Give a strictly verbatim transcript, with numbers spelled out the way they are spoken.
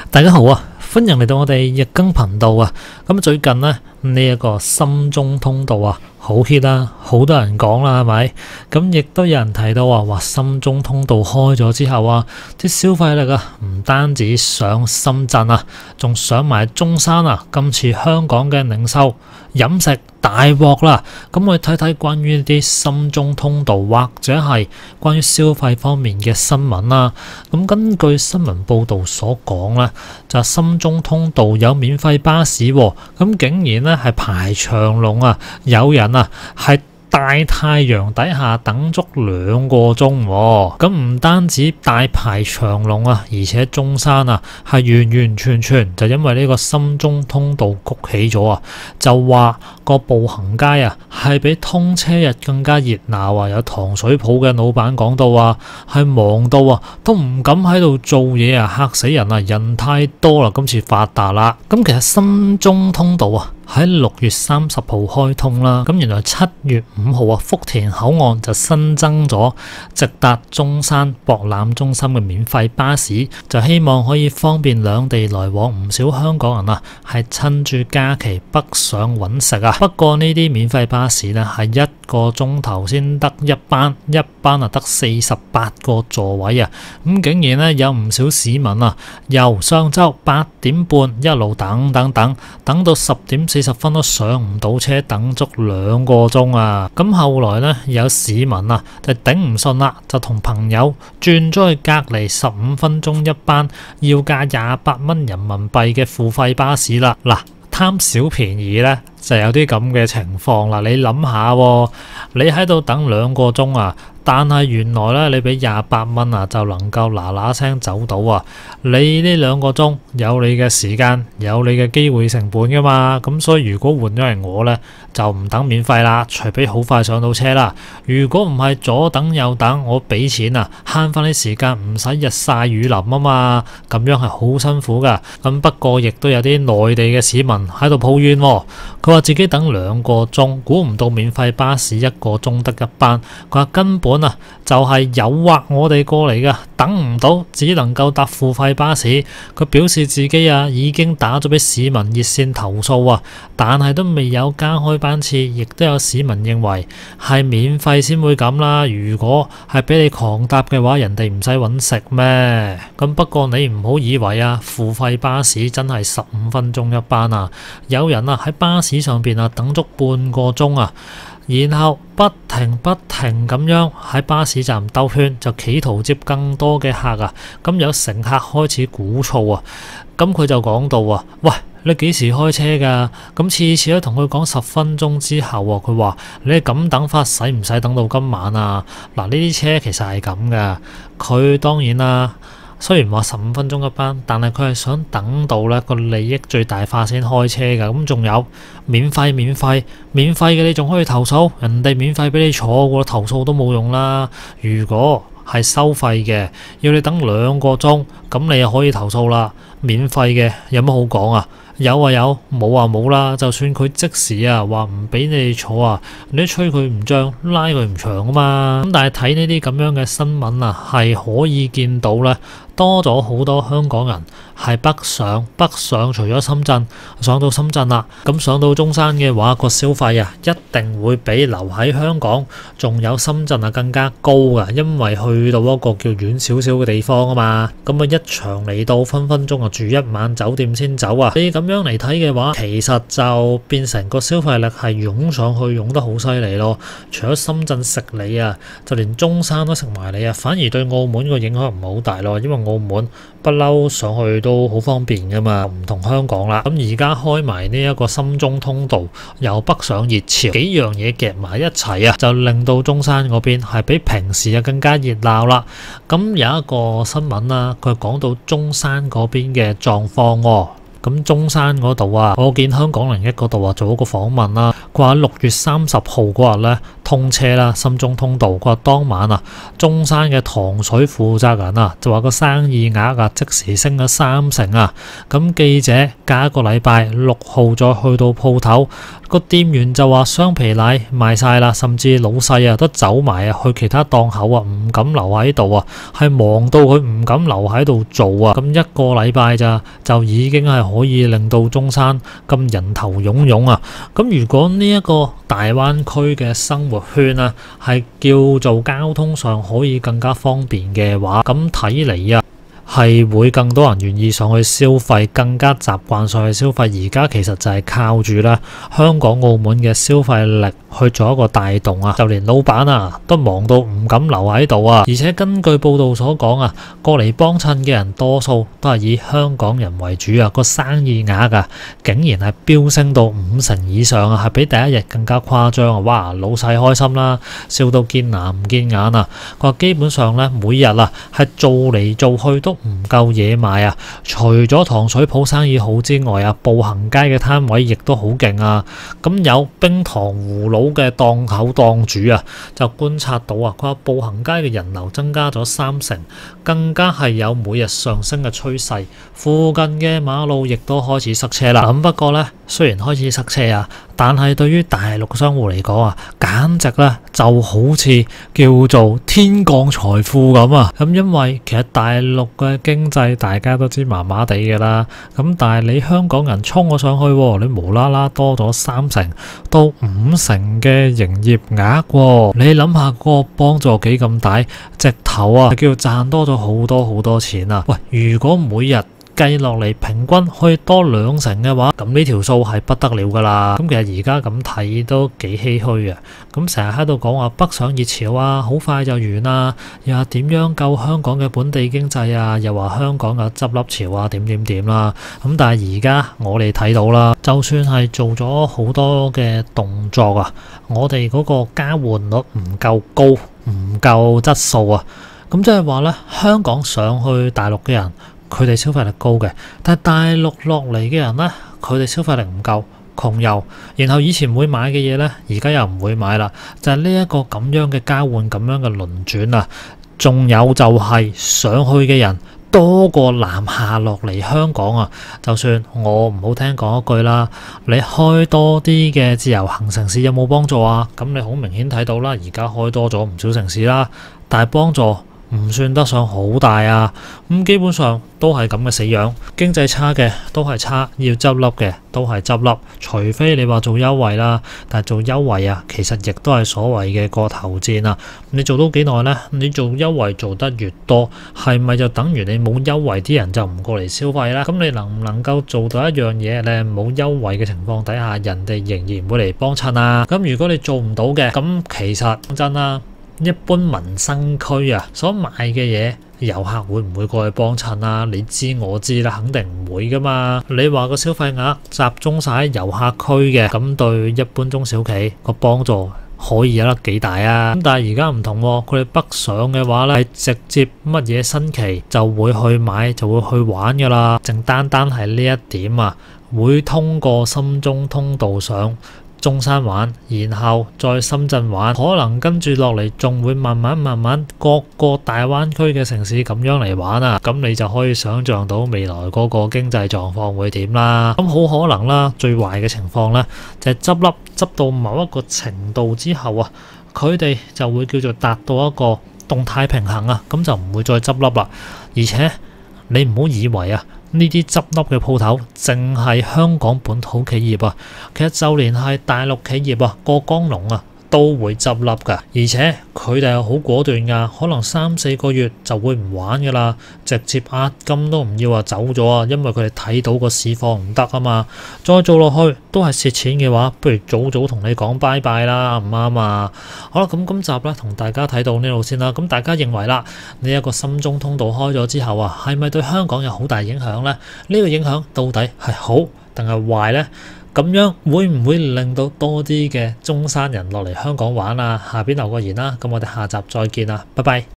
大家好啊，歡迎嚟到我哋日更頻道啊。咁最近呢，呢一個深中通道啊，好 hit 啦，好多人講啦，係咪？咁亦都有人提到啊，話深中通道開咗之後啊，啲消費力啊，唔單止上深圳啊，仲上埋中山啊。今次香港嘅零售飲食大鑊啦，咁我哋睇睇關於啲深中通道或者係關於消費方面嘅新聞啦。咁根據新聞報道所講咧，就係深中通道有免費巴士，咁竟然咧係排長龍啊，有人啊係大太陽底下等足兩個鐘喎，咁唔單止大排長龍啊，而且中山啊係完完全全就因為呢個深中通道谷起咗啊，就話個步行街啊係比通車日更加熱鬧啊！有糖水鋪嘅老闆講到啊，係忙到啊都唔敢喺度做嘢啊，嚇死人啊！人太多啦，今次發達啦。咁其實深中通道啊喺六月三十號開通啦，咁原來七月五號啊，福田口岸就新增咗直達中山博覽中心嘅免費巴士，就希望可以方便兩地來往。唔少香港人啊，係趁住假期北上揾食啊。不過呢啲免費巴士呢，係一個鐘頭先得一班，一班啊得四十八個座位啊。咁竟然呢，有唔少市民啊，由上晝八點半一路等等等，等到十點四十分都上唔到車，等足兩個鐘啊！咁後來呢，有市民啊就頂唔順啦，就同朋友轉咗去隔離十五分鐘一班，要價廿八蚊人民幣嘅付費巴士啦。嗱，貪小便宜呢，就有啲咁嘅情況啦。你諗下喎，你喺度等兩個鐘啊，但係原來咧你俾廿八蚊啊，就能夠嗱嗱聲走到啊！你呢兩個鐘有你嘅時間，有你嘅機會成本噶嘛？咁所以如果換咗係我呢，就唔等免費啦，除非好快上到車啦。如果唔係左等右等，我俾錢啊，慳翻啲時間，唔使日曬雨淋啊嘛，咁樣係好辛苦噶。咁不過亦都有啲內地嘅市民喺度抱怨喎，佢話自己等兩個鐘，估唔到免費巴士一個鐘得一班。佢話根本啊就係誘惑我哋過嚟噶，等唔到只能夠搭付費巴士。佢表示自己啊已經打咗俾市民熱線投訴啊，但係都未有加開班次。亦都有市民認為係免費先會咁啦，如果係俾你狂搭嘅話，人哋唔使揾食咩？咁不過你唔好以為啊付費巴士真係十五分鐘一班啊，有人啊喺巴士上邊啊等足半個鐘啊，然後不停不停咁樣喺巴士站兜圈，就企圖接更多嘅客啊。咁有乘客開始鼓噪啊，咁佢就講到啊，喂，你幾時開車㗎？咁次次都同佢講十分鐘之後喎，佢話你咁等法使唔使等到今晚啊？嗱，呢啲車其實係咁㗎，佢當然啦。雖然話十五分鐘一班，但係佢係想等到呢個利益最大化先開車㗎。咁仲有免費免費免費嘅，你仲可以投訴，人哋免費俾你坐喎，投訴都冇用啦。如果係收費嘅，要你等兩個鐘，咁你又可以投訴啦。免費嘅有乜好講啊？有啊有，冇啊冇啦。就算佢即時啊話唔俾你坐啊，你都吹佢唔漲，拉佢唔長啊嘛。咁但係睇呢啲咁樣嘅新聞啊，係可以見到咧，多咗好多香港人係北上，北上除咗深圳，上到深圳啦，咁上到中山嘅話，個消費啊一定會比留喺香港仲有深圳啊更加高噶，因為去到一個叫遠少少嘅地方啊嘛。咁啊一場嚟到分分鐘啊住一晚酒店先走啊。你咁樣嚟睇嘅話，其實就變成個消費力係湧上去，湧得好犀利咯。除咗深圳食你啊，就連中山都食埋你啊，反而對澳門個影響唔係好大咯，因為澳門不嬲上去都好方便噶嘛，唔同香港啦。咁而家開埋呢一個深中通道，由北上熱潮，幾樣嘢夾埋一齊啊，就令到中山嗰邊係比平時啊更加熱鬧啦。咁有一個新聞啦，佢講到中山嗰邊嘅狀況喎。咁中山嗰度啊，我見香港零一嗰度啊做一個訪問啦，佢話六月三十號嗰日咧， 通車啦，深中通道。佢話當晚啊，中山嘅糖水負責人啊就話個生意額啊即時升咗三成啊。咁記者隔一個禮拜六號再去到鋪頭，個店員就話雙皮奶賣晒啦，甚至老細啊都走埋啊去其他檔口啊，唔敢留喺度啊，係忙到佢唔敢留喺度做啊。咁一個禮拜咋就已經係可以令到中山咁人頭湧湧啊。咁如果呢一個大灣區嘅生活圈啊係叫做交通上可以更加方便嘅話，咁睇嚟啊係會更多人願意上去消費，更加習慣上去消費。而家其實就係靠住啦香港澳門嘅消費力去做一個帶動啊，就連老闆啊都忙到唔敢留喺度啊。而且根據報道所講啊，過嚟幫襯嘅人多數都係以香港人為主啊，個生意額啊竟然係飆升到五成以上啊，係比第一日更加誇張啊！哇，老細開心啦，笑到見牙唔見眼啊！佢話基本上咧每日啊係做嚟做去都唔夠嘢賣啊！除咗糖水鋪生意好之外啊，步行街嘅攤位亦都好勁啊！咁有冰糖葫蘆嘅檔口檔主啊，就觀察到啊，佢話步行街嘅人流增加咗三成，更加係有每日上升嘅趨勢。附近嘅馬路亦都開始塞車啦。咁不過呢，雖然開始塞車啊，但係對於大陸商戶嚟講啊，簡直咧就好似叫做天降財富咁啊！咁因為其實大陸嘅經濟大家都知麻麻地嘅啦，咁但係你香港人衝咗上去，你無啦啦多咗三成到五成嘅營業額，你諗下個幫助幾咁大，直頭啊叫賺多咗好多好多錢啊！喂，如果每日計落嚟平均可以多兩成嘅話，咁呢條數係不得了噶啦。咁其實而家咁睇都幾唏噓啊。咁成日喺度講話北上熱潮啊，好快就完啦，又話點樣救香港嘅本地經濟啊，又話香港嘅執笠潮啊，點點點啦。咁但係而家我哋睇到啦，就算係做咗好多嘅動作啊，我哋嗰個交換率唔夠高，唔夠質素啊。咁即係話咧，香港上去大陸嘅人，佢哋消費力高嘅，但係大陸落嚟嘅人呢，佢哋消費力唔夠，窮遊，然後以前會買嘅嘢呢，而家又唔會買啦，就係呢一個咁樣嘅交換，咁樣嘅輪轉啊。仲有就係上去嘅人多過南下落嚟香港啊。就算我唔好聽講一句啦，你開多啲嘅自由行城市有冇幫助啊？咁你好明顯睇到啦，而家開多咗唔少城市啦，但係幫助唔算得上好大啊。咁基本上都係咁嘅死樣，經濟差嘅都係差，要執笠嘅都係執笠，除非你話做優惠啦。但係做優惠啊，其實亦都係所謂嘅過頭戰啊。你做到幾耐呢？你做優惠做得越多，係咪就等於你冇優惠啲人就唔過嚟消費啦？咁你能唔能夠做到一樣嘢咧？冇優惠嘅情況底下，人哋仍然會嚟幫襯啊？咁如果你做唔到嘅，咁其實講真啦，一般民生區啊所賣嘅嘢，遊客會唔會過去幫襯啊？你知我知啦，肯定唔會噶嘛。你話個消費額集中晒喺遊客區嘅，咁對一般中小企個幫助可以有得幾大啊？咁但係而家唔同喎，佢哋北上嘅話咧，係直接乜嘢新奇就會去買，就會去玩噶啦。淨單單係呢一點啊，會通過深中通道上中山玩，然後再深圳玩，可能跟住落嚟仲會慢慢慢慢各個大灣區嘅城市咁樣嚟玩啊。咁你就可以想像到未來嗰個經濟狀況會點啦。咁好可能啦，最壞嘅情況呢，就係執笠，執到某一個程度之後啊，佢哋就會叫做達到一個動態平衡啊，咁就唔會再執笠啦。而且你唔好以為啊，呢啲執笠嘅鋪頭淨係香港本土企業啊，其實就連係大陸企業啊，過江龍啊都會執笠㗎。而且佢哋係好果斷㗎，可能三四個月就會唔玩㗎啦，直接押金都唔要話走咗啊，因為佢哋睇到個市況唔得啊嘛。再做落去都係蝕錢嘅話，不如早早同你講拜拜啦，唔啱啊。好啦，咁今集咧同大家睇到呢度先啦。咁大家認為啦，呢一個深中通道開咗之後啊，係咪對香港有好大影響呢？呢個影響到底係好定係壞呢？咁樣會唔會令到多啲嘅中山人落嚟香港玩啊？下邊留個言啦。咁我哋下集再見啦，拜拜。